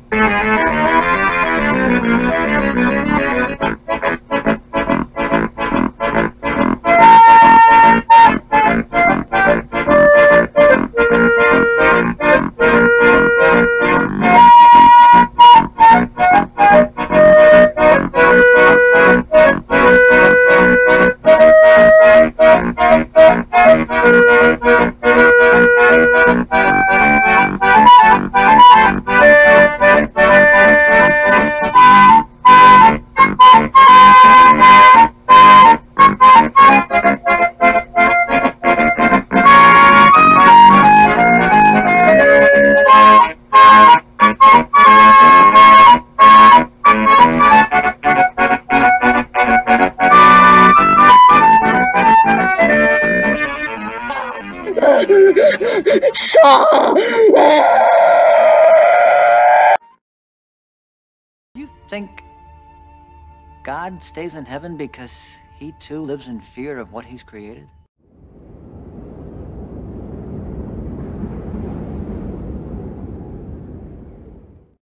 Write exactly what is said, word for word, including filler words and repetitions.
You think God stays in heaven because he too lives in fear of what he's created?